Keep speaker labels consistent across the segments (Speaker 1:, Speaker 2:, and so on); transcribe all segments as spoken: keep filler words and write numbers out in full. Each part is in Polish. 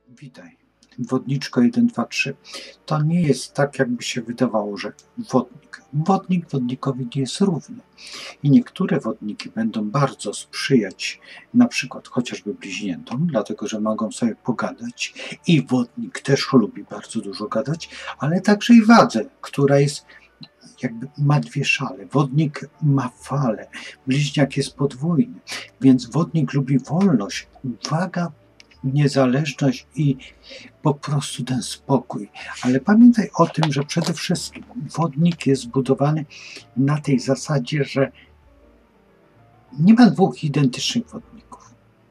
Speaker 1: Witaj. Wodniczko jeden, dwa, trzy. To nie jest tak, jakby się wydawało, że wodnik. Wodnik wodnikowi nie jest równy. I niektóre wodniki będą bardzo sprzyjać, na przykład chociażby bliźniętom, dlatego że mogą sobie pogadać. I wodnik też lubi bardzo dużo gadać, ale także i wadze, która jest jakby ma dwie szale. Wodnik ma falę, bliźniak jest podwójny, więc wodnik lubi wolność, uwaga, niezależność i po prostu ten spokój. Ale pamiętaj o tym, że przede wszystkim wodnik jest zbudowany na tej zasadzie, że nie ma dwóch identycznych wodników.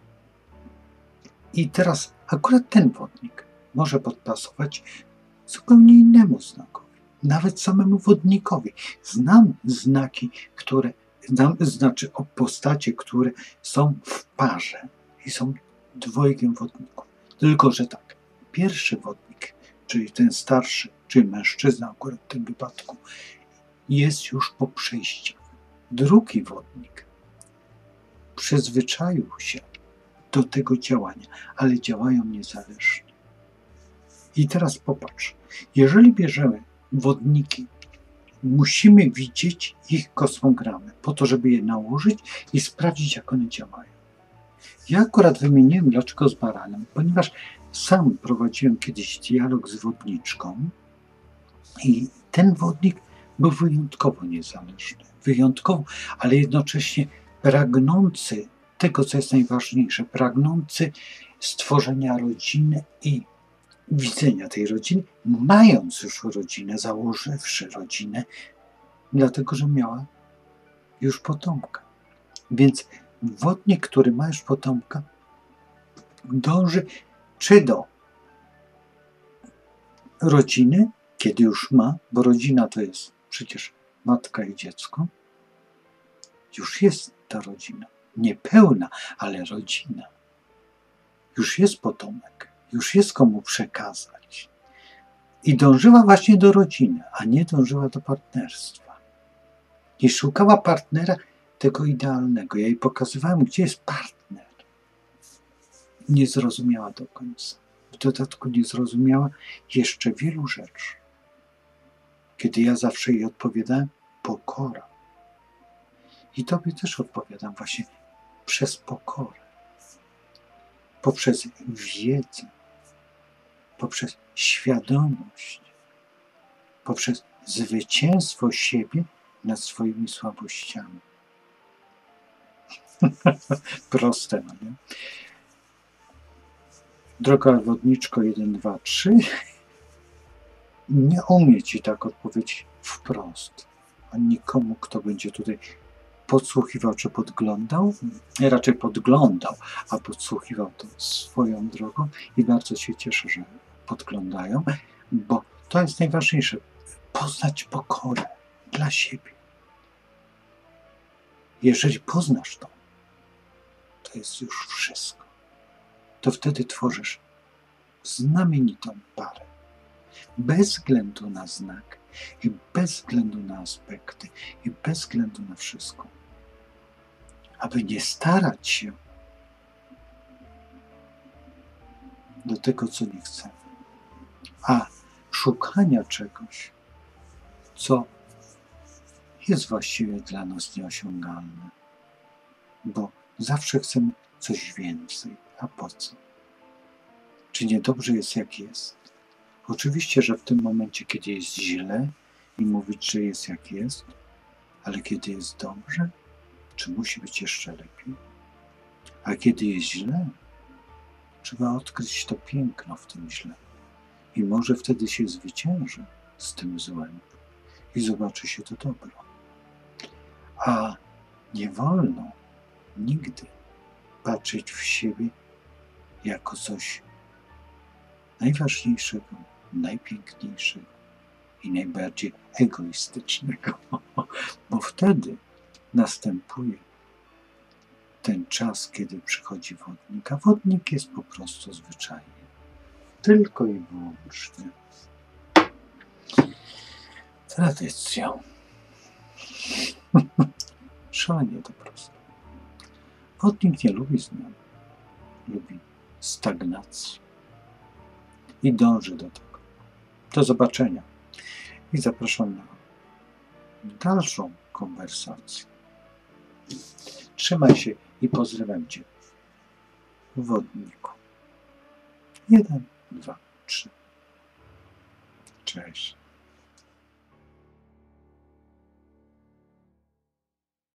Speaker 1: I teraz akurat ten wodnik może podpasować zupełnie innemu znakowi. Nawet samemu wodnikowi. Znam znaki, które, znam, znaczy o postacie, które są w parze i są dwojgiem wodników. Tylko że tak, pierwszy wodnik, czyli ten starszy, czyli mężczyzna akurat w tym wypadku, jest już po przejściach. Drugi wodnik przyzwyczaił się do tego działania, ale działają niezależnie. I teraz popatrz, jeżeli bierzemy wodniki, musimy widzieć ich kosmogramy po to, żeby je nałożyć i sprawdzić, jak one działają. Ja akurat wymieniłem, dlaczego z baranem, ponieważ sam prowadziłem kiedyś dialog z wodniczką i ten wodnik był wyjątkowo niezależny, wyjątkowo, ale jednocześnie pragnący tego, co jest najważniejsze, pragnący stworzenia rodziny i widzenia tej rodziny, mając już rodzinę, założywszy rodzinę, dlatego, że miała już potomka. Więc wodnik, który ma już potomka, dąży czy do rodziny, kiedy już ma, bo rodzina to jest przecież matka i dziecko, już jest ta rodzina, niepełna, ale rodzina. Już jest potomek, już jest komu przekazać. I dążyła właśnie do rodziny, a nie dążyła do partnerstwa. I szukała partnera tego idealnego. Ja jej pokazywałem, gdzie jest partner. Nie zrozumiała do końca. W dodatku nie zrozumiała jeszcze wielu rzeczy. Kiedy ja zawsze jej odpowiadałem, pokora. I tobie też odpowiadam właśnie przez pokorę. Poprzez wiedzę. Poprzez świadomość. Poprzez zwycięstwo siebie nad swoimi słabościami. Proste, no nie? Droga wodniczko jeden, dwa, trzy, nie umie ci tak odpowiedzieć wprost. A nikomu, kto będzie tutaj podsłuchiwał czy podglądał, raczej podglądał, a podsłuchiwał to swoją drogą i bardzo się cieszę, że podglądają, bo to jest najważniejsze. Poznać pokorę dla siebie. Jeżeli poznasz to, to jest już wszystko. To wtedy tworzysz znamienitą parę. Bez względu na znak i bez względu na aspekty i bez względu na wszystko. Aby nie starać się do tego, co nie chcemy, a szukania czegoś, co jest właściwie dla nas nieosiągalne, bo zawsze chcemy coś więcej. A po co? Czy niedobrze jest, jak jest? Oczywiście, że w tym momencie, kiedy jest źle i mówić, że jest, jak jest, ale kiedy jest dobrze, czy musi być jeszcze lepiej? A kiedy jest źle, trzeba odkryć to piękno w tym źle. I może wtedy się zwycięży z tym złem i zobaczy się to dobro. A nie wolno nigdy patrzeć w siebie jako coś najważniejszego, najpiękniejszego i najbardziej egoistycznego, bo wtedy następuje ten czas, kiedy przychodzi wodnik, a wodnik jest po prostu zwyczajnie. Tylko i wyłącznie tradycją. Szalenie to proste. Wodnik nie lubi zmian, lubi stagnacji. i dążę do tego. Do zobaczenia i zapraszam na dalszą konwersację. Trzymaj się i pozdrawiam Cię, wodniku. Jeden, dwa, trzy. Cześć.